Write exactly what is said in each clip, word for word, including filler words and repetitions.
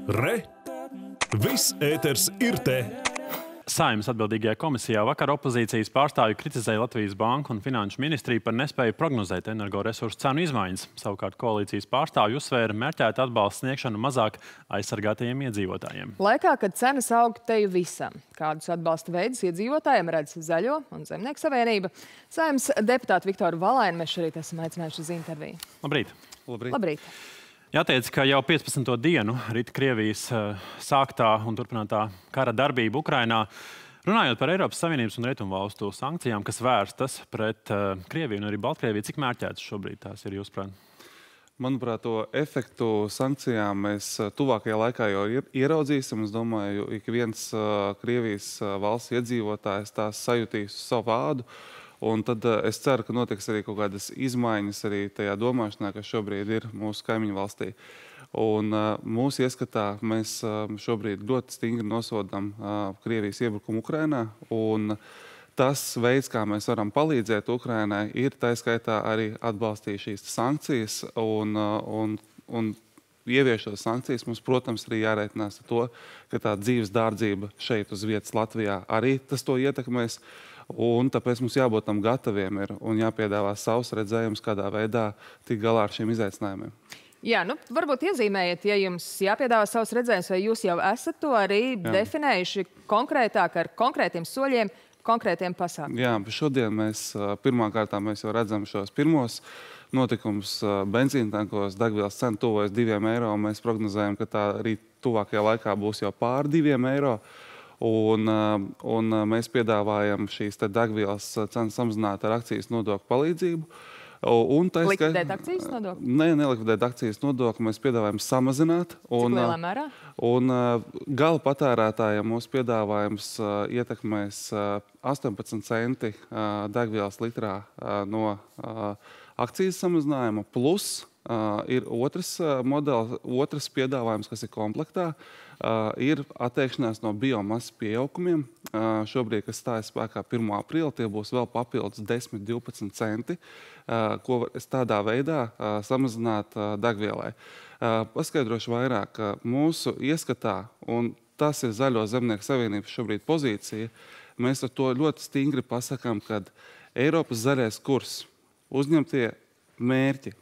Re! Viss ēters ir te! Saeimas atbildīgajā komisijā vakar opozīcijas pārstāvji kritizēja Latvijas Banku un Finanšu ministriju par nespēju prognozēt energoresursu cenu izmaiņas. Savukārt koalīcijas pārstāvji uzsvēra mērķētu atbalstu sniegšanu mazāk aizsargātajiem iedzīvotājiem. Laikā, kad cenas aug teju visam, kādus atbalsta veidus iedzīvotājiem redz Zaļo un Zemnieku savienība, Saeimas deputātu Viktoru Valaini mēs šorīt esam aicinājuši uz interviju. Labrīt! Labrīt! Labrīt. Jāteic, ka jau piecpadsmito dienu rita Krievijas sāktā un turpinātā kara darbība Ukrainā. Runājot par Eiropas Savienības un Rietumu valstu sankcijām, kas vērstas pret Krieviju un arī Baltkrieviju, cik mērķētas šobrīd tās ir jūsuprāt? Manuprāt, to efektu sankcijām mēs tuvākajā laikā jau ieraudzīsim. Es domāju, ik viens Krievijas valsts iedzīvotājs tās sajutīs uz savu vādu. Un tad es ceru, ka notiks arī kaut kādas izmaiņas arī tajā domāšanā, kas šobrīd ir mūsu kaimiņu valstī. Un mūsu ieskatā mēs šobrīd ļoti stingri nosodam Krievijas iebrukumu Ukrainā. Un tas veids, kā mēs varam palīdzēt Ukrainai, ir tā skaitā arī atbalstīt šīs sankcijas. Un, un, un ieviešot sankcijas, mums, protams, arī jārēķinās ar to, ka tā dzīves dārdzība šeit uz vietas Latvijā arī tas to ietekmēs. Un tāpēc mums jābūt tam gataviem ir un jāpiedāvā savs redzējums, kādā veidā tikt galā ar šiem izaicinājumiem. Jā, nu, varbūt iezīmējiet, ja jums jāpiedāvā savs redzējums, vai jūs jau esat to arī Jā. definējuši konkrētāk ar konkrētiem soļiem, konkrētiem pasākumiem. Jā, šodien mēs pirmā kārtā mēs jau redzam šos pirmos notikumus benzīntankos, degvielas cena tuvojas diviem eiro, un mēs prognozējam, ka tā arī tuvākajā laikā būs jau pār diviem eiro. Un, un mēs piedāvājam šīs te degvielas cenas samazināt ar akcijas nodokļu palīdzību. Un tā, likvidēt akcijas nodokli? Nē, nelikvidēt akcijas nodokli, mēs piedāvājam samazināt. Un, Cik lielā mērā? Un gala patērētājiem mūsu piedāvājums ietekmēs astoņpadsmit centi degvielas litrā no akcijas samazinājuma, plus ir otrs modelis, otrs piedāvājums, kas ir komplektā. Uh, ir atteikšanās no biomasas pieaukumiem. Uh, šobrīd, kas stājas spēkā pirmā aprīļa, tie būs vēl papildus desmit līdz divpadsmit centi, uh, ko es tādā veidā uh, samazināt uh, degvielai. Uh, paskaidrošu vairāk, ka mūsu ieskatā, un tas ir Zaļo Zemnieku savienības šobrīd pozīcija, mēs ar to ļoti stingri pasakām, ka Eiropas zaļais kurs, uzņemtie mērķi,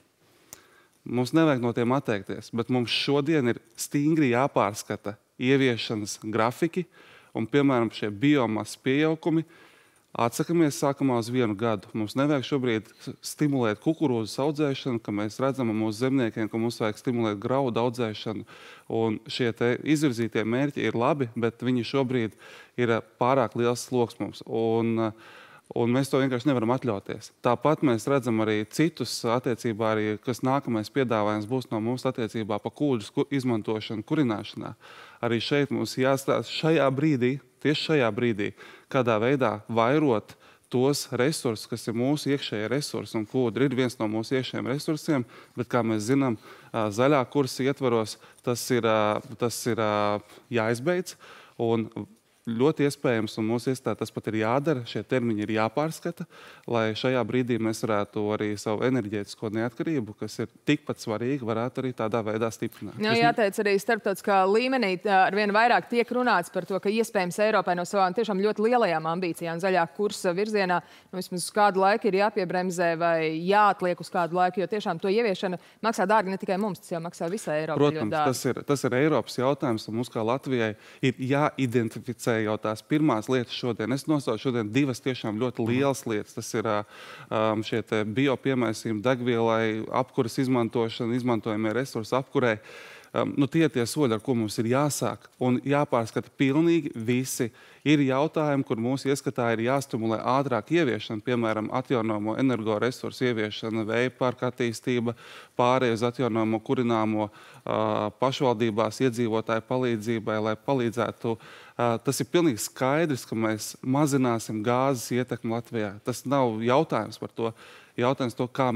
mums nevajag no tiem atteikties, bet mums šodien ir stingri jāpārskata ieviešanas grafiki un, piemēram, šie biomasas pieaugumi atsakamies sākumā uz vienu gadu. Mums nevajag šobrīd stimulēt kukurūzas audzēšanu, ka mēs redzam mūsu zemniekiem, ka mums vajag stimulēt graudu audzēšanu. Un šie te izvirzītie mērķi ir labi, bet viņi šobrīd ir pārāk liels sloks mums. Un, Un mēs to vienkārši nevaram atļauties. Tāpat mēs redzam arī citus attiecībā, arī, kas nākamais piedāvājums būs no mums attiecībā pa kūļu izmantošanu kurināšanā. Arī šeit mums jāstāsta šajā brīdī, tieši šajā brīdī, kādā veidā vairot tos resursus, kas ir mūsu iekšējie resursi. Un kūdri ir viens no mūsu iekšējiem resursiem, bet, kā mēs zinām, zaļā kursa ietvaros tas ir, tas ir jāizbeidz. Un ļoti iespējams, un mūsu iestādē tas pat ir jādara, šie termiņi ir jāpārskata, lai šajā brīdī mēs varētu arī savu enerģētisko neatkarību, kas ir tikpat svarīgi, varētu arī tādā veidā stiprināt. Jā, jāteic, arī starptautiskā līmenī arvien vairāk tiek runāts par to, ka iespējams Eiropai no savām tiešām ļoti lielajām ambīcijām zaļā kursa virzienā nu, vismaz uz kādu laiku ir jāpiebremzē vai jāatliek uz kādu laiku, jo tiešām to ieviešana maksā dārgi ne tikai mums, tas jau maksā visai Eiropai. Protams, tas ir, tas ir Eiropas jautājums, un mums kā Latvijai ir jāidentificē jau tās pirmās lietas šodien. Es nosaucu šodien divas tiešām ļoti lielas lietas. Tas ir um, šie te biopiemaisījumi degvielai, apkuras izmantošana, izmantojamie resursi apkurei. Um, nu, tie tie soļi, ar ko mums ir jāsāk un jāpārskata pilnīgi visi. Ir jautājumi, kur mūsu ieskatā ir jāstimulē ātrāk ieviešana, piemēram, atjaunojamo energoresursu ieviešana, vēja parka attīstība, pārēj uz atjaunojamo kurināmo uh, pašvaldībās iedzīvotāju palīdzībai, lai palīdzētu. Uh, tas ir pilnīgi skaidrs, ka mēs mazināsim gāzes ietekmi Latvijā. Tas nav jautājums par to. Jautājums to, kā mēs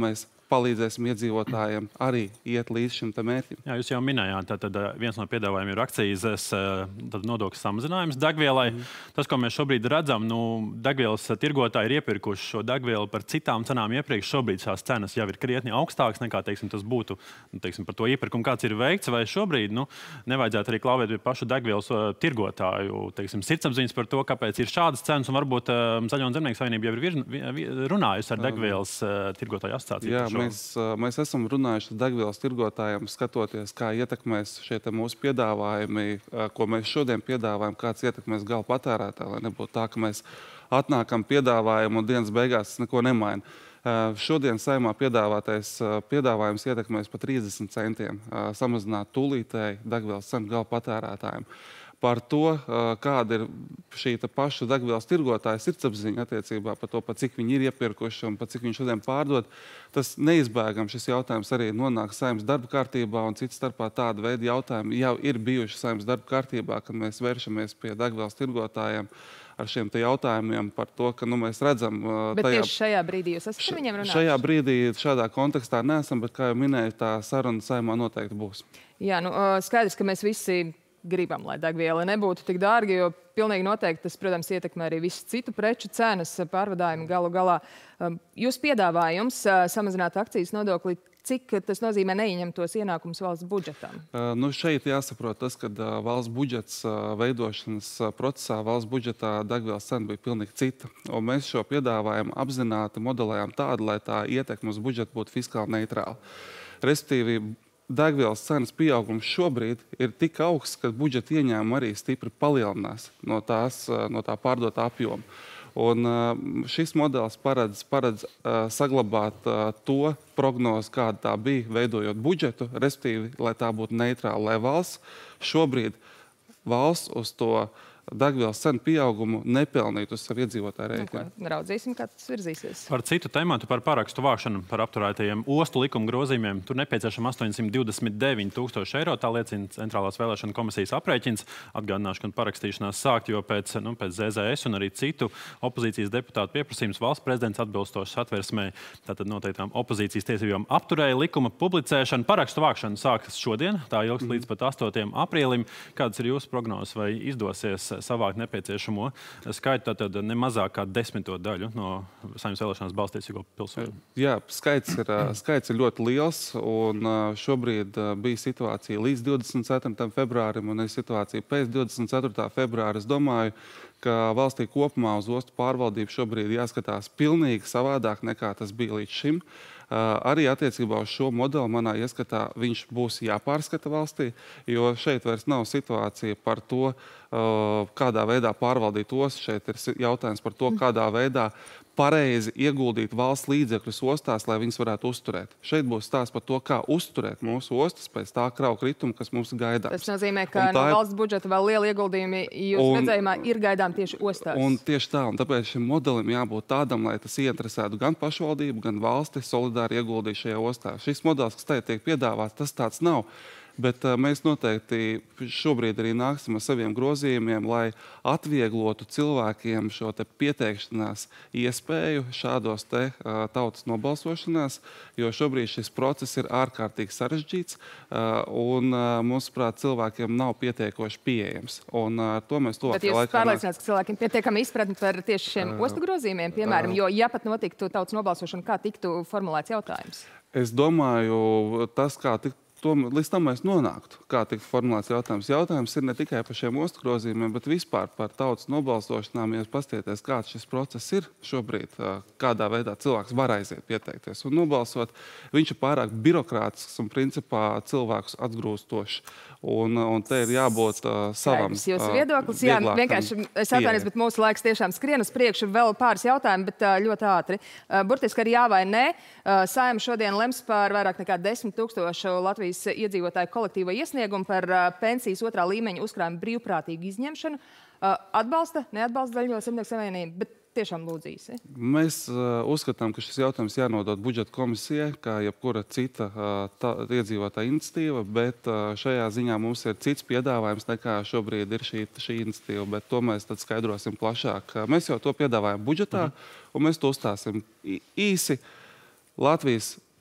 palīdzēsim iedzīvotājiem arī iet līdz šim mērķim. Jā, jūs jau minējāt, tad viens no piedāvājumiem ir akcijas nodokļu samazinājums degvielai. Mm. Tas, ko mēs šobrīd redzam, nu, degvielas tirgotāji ir iepirkuši šo degvielu par citām cenām iepriekš. Šobrīd šās cenas jau ir krietni augstākas nekā, teiksim, tas būtu, nu, teiksim, par to iepirkumu, kāds ir veikts, vai šobrīd, nu, nevajadzētu arī klauvēt pie pašu degvielas tirgotāju, teiksim, sirdsapziņas par to, kāpēc ir šādas cenas, un varbūt Zaļo un Zemnieku savienība jau ir runājusi ar degvielas tirgotāju asociāciju. Jā, mēs, mēs esam runājuši ar degvielas tirgotājiem, skatoties, kā ietekmēs šie mūsu piedāvājumi, ko mēs šodien piedāvājam, kāds ietekmēs gala patērētāju, lai nebūtu tā, ka mēs atnākam piedāvājumu un dienas beigās tas neko nemaina. Šodien Saeimā piedāvātais piedāvājums ietekmēs par trīsdesmit centiem samazināt tūlītēji degvielas cenu gala patērētājiem. Par to, kāda ir šī paša degvielas tirgotāja sirdsapziņa attiecībā par to, par cik viņi ir iepirkuši un par cik viņi šodien pārdod, tas neizbēgam šis jautājums arī nonāk Saeimas darba kārtībā, un cits starpā tāda veida jautājumi jau ir bijuši Saeimas darba kārtībā, kad mēs vēršamies pie degvielas tirgotājiem ar šiem te jautājumiem par to, ka nu, mēs redzam... Bet tajā, tieši šajā brīdī jūs esat ar viņiem runājuši? Šajā brīdī, šādā kontekstā neesam, bet, kā jau minēju, tā saruna Saeimā noteikti būs. Jā, nu, skaidrs, ka mēs visi gribam, lai degviela nebūtu tik dārga, jo pilnīgi noteikti tas, protams, ietekmē arī visu citu preču cenas, pārvadājumu galu galā. Jūs piedāvājums samazināt akcijas nodokli, cik tas nozīmē neieņemtos ienākumus valsts budžetam? Nu, šeit jāsaprot tas, ka valsts budžets veidošanas procesā valsts budžetā degvielas cena bija pilnīgi cita. Un mēs šo piedāvājumu apzināti modelējām tādu, lai tā ietekme uz budžetu būtu fiskāli neitrāla. Respektīvi, degvielas cenas pieaugums šobrīd ir tik augsts, ka budžeta ieņēmumi arī stipri palielinās no, tās, no tā pārdotā apjoma. Un šis modelis paredz, paredz saglabāt to prognozi, kāda tā bija, veidojot budžetu, respektīvi, lai tā būtu neitrāla, lai valsts šobrīd valsts uz to degvielas cenu pieaugumu nepelnītu uz savu iedzīvotāju rēķinu. Nu, raudzīsim, kā tas virzīsies. Par citu tematu, par parakstu vākšanu, par apturētajiem ostu likuma grozījumiem. Tur nepieciešama astoņsimt divdesmit deviņi tūkstoši eiro. Tā liecina Centrālās vēlēšana komisijas aprēķins. Atgādināšu, ka parakstīšanās sākt, jo pēc, nu, pēc Z Z S un arī citu opozīcijas deputātu pieprasījums valsts prezidents atbilstoši satversmē tātad noteiktām opozīcijas tiesībām apturēja likuma publicēšanu. Parakstu vākšana sākas šodien. Tā ilgs mm. līdz pat astotajam aprīlim. Kādas ir jūsu prognozes, vai izdosies savākt nepieciešamo skaitu, tātad ne mazāk kā desmito daļu no Saeimas vēlēšanās balstīsīgo pilsoņu? Jā, skaits ir, skaits ir ļoti liels, un šobrīd bija situācija līdz divdesmit ceturtajam februārim, un ir situācija pēc divdesmit ceturtā februāra. Es domāju, ka valstī kopumā uz ostu pārvaldību šobrīd jāskatās pilnīgi savādāk nekā tas bija līdz šim. Uh, arī attiecībā uz šo modeli manā ieskatā viņš būs jāpārskata valstī, jo šeit vairs nav situācija par to, uh, kādā veidā pārvaldīt ostu. Šeit ir jautājums par to, kādā veidā pareizi ieguldīt valsts līdzekļus ostās, lai viņas varētu uzturēt. Šeit būs stāsts par to, kā uzturēt mūsu ostas pēc tā kravu krituma, kas mums gaidāms. Tas nozīmē, ka no valsts budžeta vēl liela ieguldījumi jūsu redzējumā ir gaidām tieši ostās. Un tieši tā, un tāpēc šim modelim jābūt tādam, lai tas ieinteresētu gan pašvaldību, gan valsti solidāri ieguldīt šajā ostā. Šis modelis, kas tagad tiek piedāvāts, tas tāds nav. Bet uh, mēs noteikti šobrīd arī nāksim ar saviem grozījumiem, lai atvieglotu cilvēkiem šo te pieteikšanās iespēju šādos te uh, tautas nobalsošanās, jo šobrīd šis process ir ārkārtīgi sarežģīts uh, un, uh, mūsuprāt, cilvēkiem nav pietiekoši pieejams. Un uh, to mēs to Bet jūs laikā pārliecināts, ka cilvēkiem pietiekami izpratni par tieši šiem uh, ostu grozījumiem, piemēram, uh, jo ja pat notiktu tautas nobalsošana, kā tiktu formulēts jautājums? Es domāju, tas, kā tiktu To, līdz tam mēs nonāktu, kā tikt formulēts jautājums. Jautājums ir ne tikai par šiem ostu grozījumiem, bet vispār par tautas nobalsošanām. Ja jūs paskatieties, kāds šis process ir šobrīd, kādā veidā cilvēks var aiziet pieteikties un nobalsot, viņš ir pārāk birokrātisks un principā cilvēkus atgrūstošs. Un, un te ir jābūt uh, savam. Skaidrs, jūsu viedoklis, jā, vienkārši es atvainojos, bet mūsu laiks tiešām skrien uz priekšu. Vēl pāris jautājumi, bet uh, ļoti ātri. Uh, burtiski arī jā vai nē. Uh, Saeima šodien lems par vairāk nekā desmit tūkstošu Latvijas iedzīvotāju kolektīvo iesniegumu par uh, pensijas otrā līmeņa uzkrājumu brīvprātīgu izņemšanu. Uh, atbalsta, neatbalsta Zaļo Zemnieku savienību, bet tiešām lūdzīsi. Mēs uh, uzskatām, ka šis jautājums jānodod budžeta komisijai, kā jebkura cita uh, tā, iedzīvotāja iniciatīva, bet uh, šajā ziņā mums ir cits piedāvājums nekā šobrīd ir šī, šī iniciatīva, bet to mēs tad skaidrosim plašāk. Mēs jau to piedāvājam budžetā, uh-huh. un mēs to uzstāsim īsi. Latvijas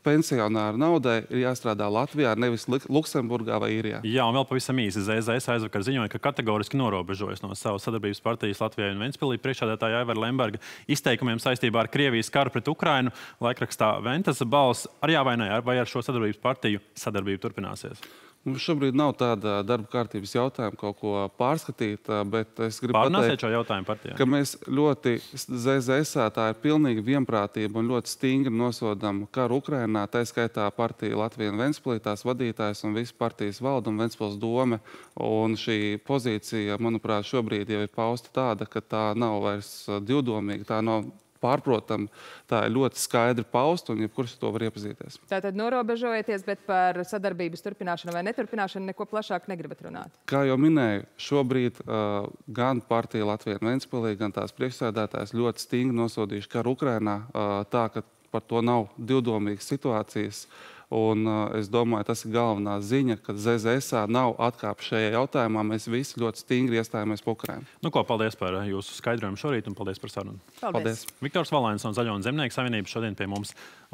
pensionāru naudai ir jāstrādā Latvijā, nevis Luksemburgā vai Īrijā. Jā, un vēl pavisam īsi. Z Z S aizvakar ziņoja, ka kategoriski norobežojas no savas sadarbības partijas Latvijai un Ventspilī priekšsēdētāja Aivara Lemberga izteikumiem saistībā ar Krievijas karu pret Ukrainu. Laikrakstā Ventas balss ar jā vai nē, vai ar šo sadarbības partiju sadarbība turpināsies? Mums šobrīd nav tāda darba kārtības jautājuma kaut ko pārskatīt, bet es gribu Pārnāsiet pateikt, šo jautājumu partijā? ka mēs ļoti Z Z S tā ir pilnīga vienprātība un ļoti stingri nosodam karu Ukrainā, tā skaitā partija Latvija un Ventspilī, tās vadītājs un visi partijas valda un Ventspils dome. Un šī pozīcija, manuprāt, šobrīd jau ir pausta tāda, ka tā nav vairs divdomīga, tā nav pārprotam, tā ir ļoti skaidri pausta, un jebkurš to var iepazīties. Tātad norobežojieties, bet par sadarbības turpināšanu vai neturpināšanu neko plašāk negribat runāt? Kā jau minēju, šobrīd uh, gan partija Latvija un Ventspilī, gan tās priekšsēdētājs ļoti stingri nosodījuši karu Ukrainā, uh, tā, ka par to nav divdomīgas situācijas. Un uh, es domāju, tas ir galvenā ziņa, ka Z Z S nav atkāpis šajā jautājumā. Mēs visi ļoti stingri iestājāmies par Ukrainu. Nu ko, paldies par jūsu skaidrojumu šorīt un paldies par sarunu. Paldies. Paldies. Viktors Valēns no Zaļo un Zemnieku savienības šodien pie mums